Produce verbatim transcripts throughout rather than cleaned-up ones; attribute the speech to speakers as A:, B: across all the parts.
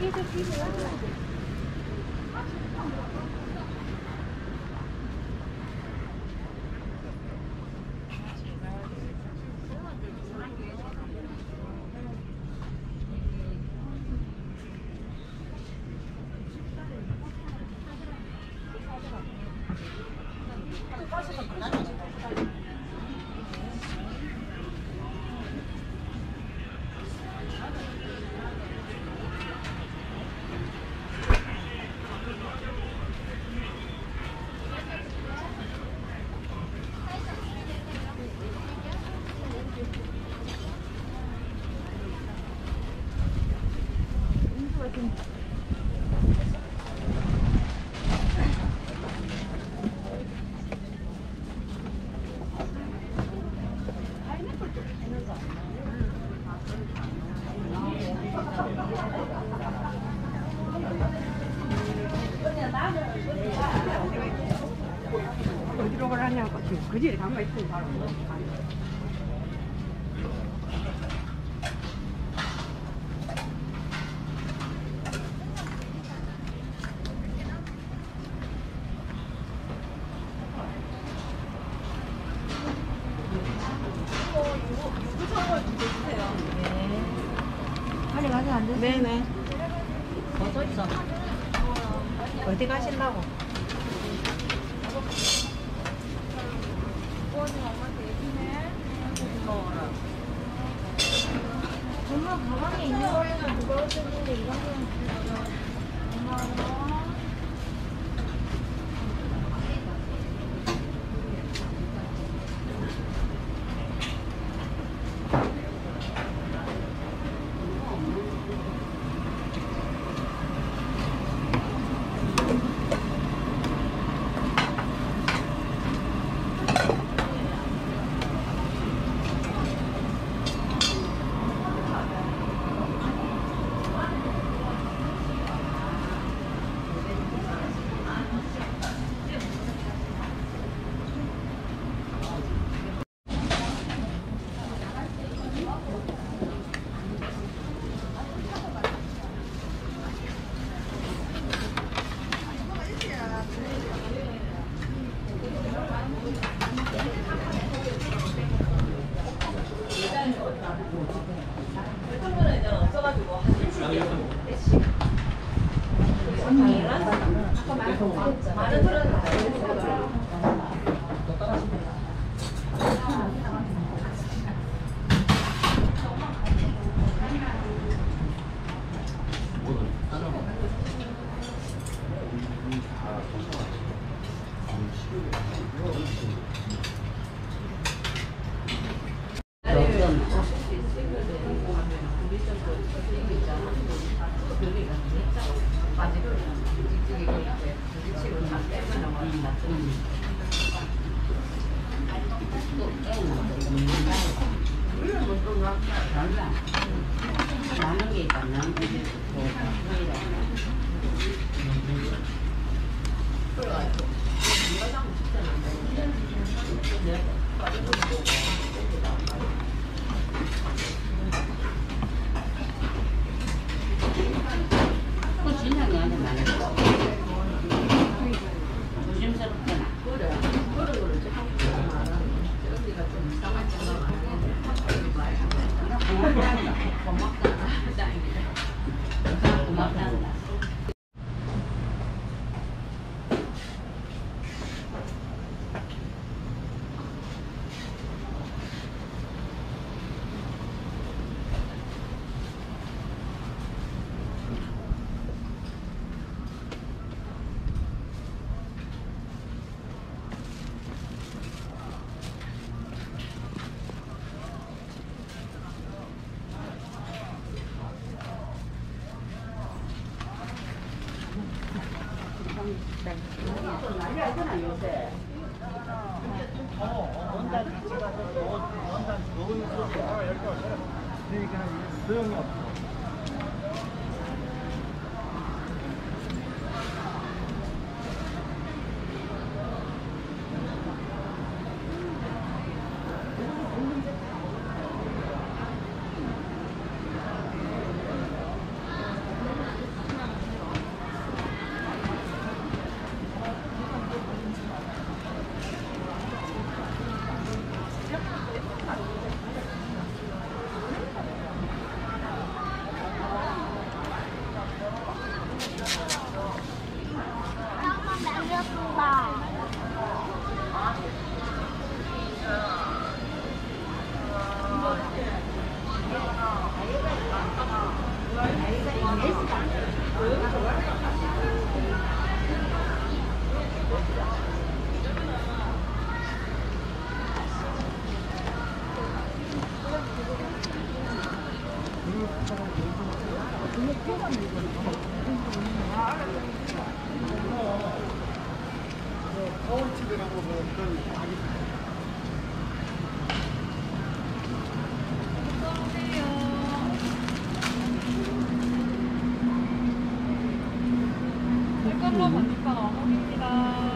A: 어디로 가냐고 지금 그 집에 담가 있으니 바로.
B: 빨리 가서 안 되세요?
A: 네네.
B: 어서 있어. 어디 가신다고? 엄마 가방에 있는 거에서 누가 어쩌는데 이거는 엄마
C: 남은 게 있다. 남은 게 있다. 그 진짜 너한테 많이 줘. 조심스럽잖아. 그래. 그래 그러지. 언니가 좀 이상한 생각 안 해. 고맙다. 고맙다. 고맙다. 난리 알잖아 요새. 원단 같이 가서 원단 먹으면 그러니까 소용이 없어. 서울집에 가고 그런 자기
A: 색깔로 반죽판 어묵입니다.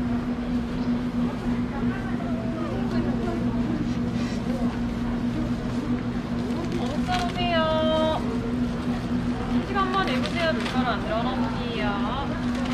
A: 어묵 오세요. 한 시간만 입으세요. 밀가루 안 들어갈게요.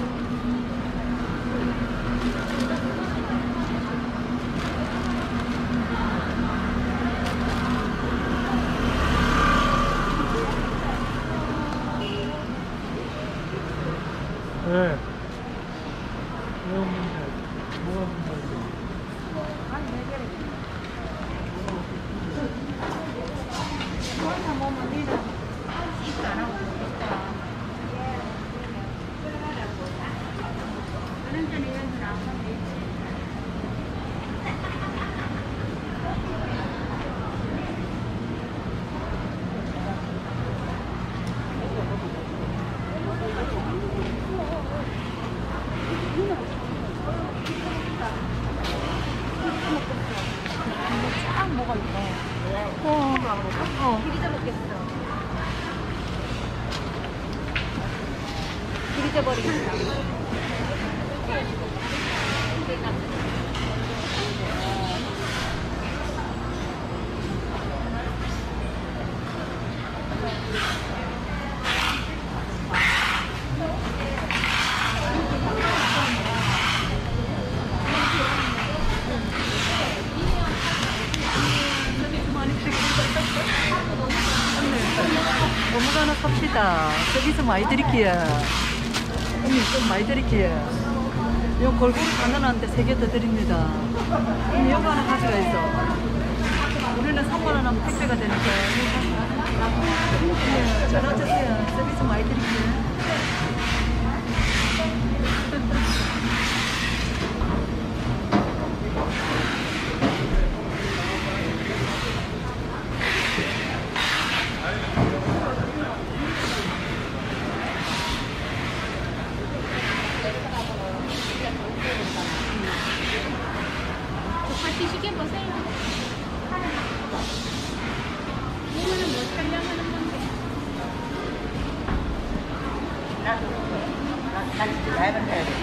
C: 네. 왜 없는데? 뭐가 문제인데?
B: 쫙 뭐가 있어. 어. 어. 비리져 먹겠어. 비리져 버리겠다.
D: 어묵 하나 삽시다. 서비스 많이 드릴게요. 언니 좀 많이 드릴게요. 요 골고루 다 넣어놨는데 세 개 더 드립니다. 언니 요거 하나 가져가 있어. 우리는 삼만 원 하면 택배가 되니까. 네, 전화 주세요. 서비스 많이 드릴게요.
B: 같이 시켜보세요. 이거는 뭐 촬영하는 건데?
C: 난 진짜 얇은 해야 돼.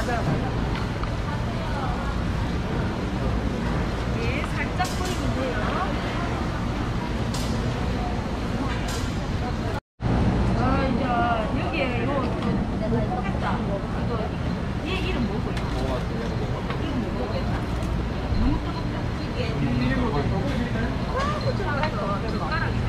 B: 예, 살짝 보이면 돼요. 아, 이제 여기에 요, 못 보겠다. 이거, 얘 이름 뭐고? 이름 못 보겠다. 너무 뜨겁다. 이게. 아, 그쵸, 알았어. 젓가락이.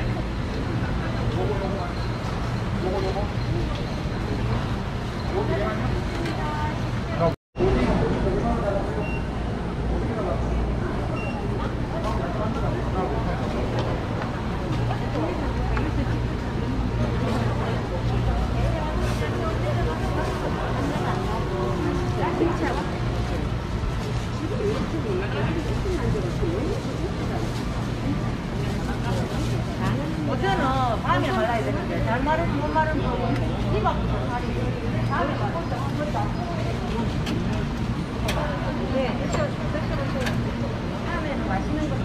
B: 어제는 밤에 말라야 되는데 잘 마른 못 마른 거 이박부터 살이 밤에 말라. 네, 드셔 드셔보세요. 다음에는 맛있는 거.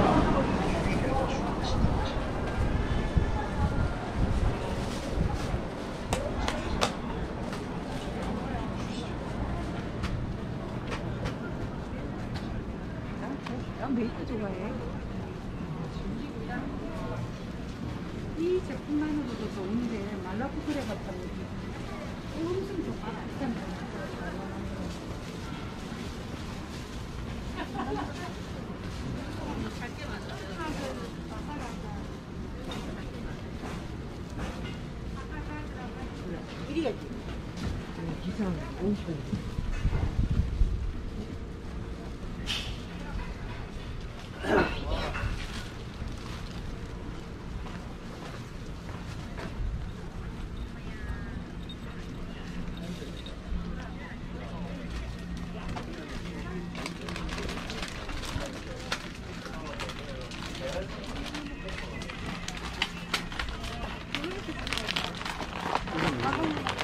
B: 난 메이크 좋아해. 이 제품만으로도 좋은데 말라쿠그레 같은 거 엄청 좋아. 이리겠지.
C: 기상 엄청.
B: 아,